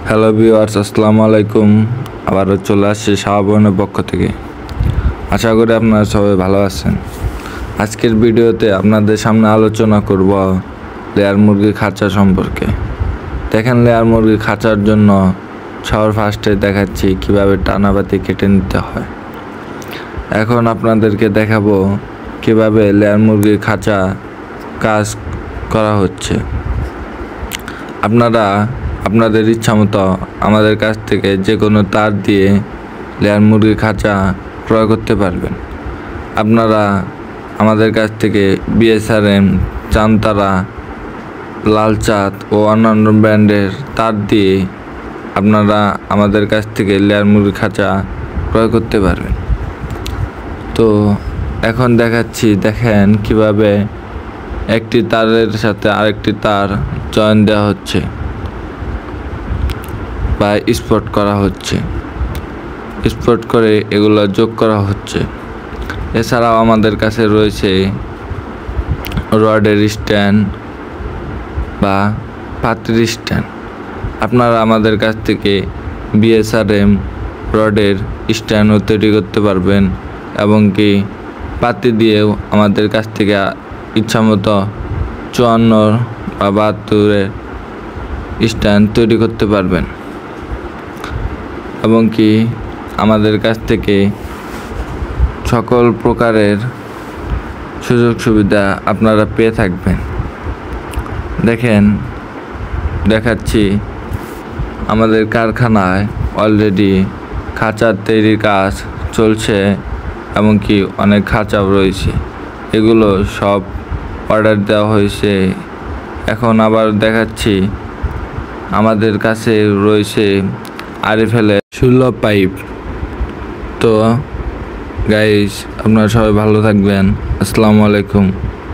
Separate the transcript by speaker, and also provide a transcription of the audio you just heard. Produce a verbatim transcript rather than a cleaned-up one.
Speaker 1: Hello viewers, আসসালামু আলাইকুম। আবারও চলে আসছি শাওয়াবনের পক্ষ থেকে। আশা করি আপনারা সবাই ভালো আছেন। আজকের ভিডিওতে আপনাদের সামনে আলোচনা করব লেয়ার মুরগির খাঁচা সম্পর্কে। দেখেন, লেয়ার মুরগির খাঁচার জন্য সবার ফার্স্টে দেখাচ্ছি কিভাবে টানাবাতি কেটে নিতে হয়। এখন আপনাদেরকে দেখাবো কিভাবে লেয়ার মুরগির খাঁচা কাজ করা হচ্ছে। আপনারা আপনাদের ইচ্ছা মতো আমাদের কাছ থেকে যে কোনো তার দিয়ে লেয়ার মুরগির খাঁচা ক্রয় করতে পারবেন। আপনারা আমাদের কাছ থেকে বিএসআরএম, চানতারা, লালচাঁদ ও অন্যান্য ব্র্যান্ডের তার দিয়ে আপনারা আমাদের কাছ থেকে লেয়ার মুরগির খাঁচা ক্রয় করতে পারবেন। তো এখন দেখাচ্ছি, দেখেন কিভাবে একটি তারের সাথে আরেকটি তার জয়েন দেওয়া হচ্ছে বা স্পট করা হচ্ছে, স্পট করে এগুলো যোগ করা হচ্ছে। এছাড়াও আমাদের কাছে রয়েছে রডের স্ট্যান্ড বা পাতির স্ট্যান্ড। আপনারা আমাদের কাছ থেকে বিএসআরএম রডের স্ট্যান্ডও তৈরি করতে পারবেন এবং কি পাতি দিয়েও আমাদের কাছ থেকে ইচ্ছামতো চুয়ান্ন বা বাহাত্তরের স্ট্যান্ড তৈরি করতে পারবেন এবং কি আমাদের কাছ থেকে সকল প্রকারের সুযোগ সুবিধা আপনারা পেয়ে থাকবেন। দেখেন, দেখাচ্ছি আমাদের কারখানায় অলরেডি খাঁচার তৈরির কাজ চলছে এবং কি অনেক খাঁচাও রয়েছে। এগুলো সব অর্ডার দেওয়া হয়েছে। এখন আবার দেখাচ্ছি আমাদের কাছে রয়েছে আরএফএলের ষোলো পাইপ। তো গাইস, আপনারা সবাই ভালো থাকবেন। আসসালামু আলাইকুম।